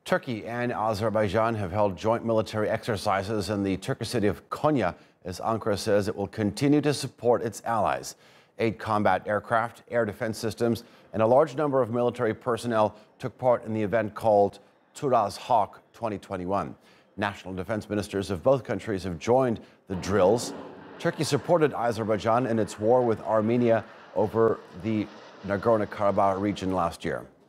Turkey and Azerbaijan have held joint military exercises in the Turkish city of Konya, as Ankara says it will continue to support its allies. 8 combat aircraft, air defense systems, and a large number of military personnel took part in the event called TURAZ Hawk 2021. National defense ministers of both countries have joined the drills. Turkey supported Azerbaijan in its war with Armenia over the Nagorno-Karabakh region last year.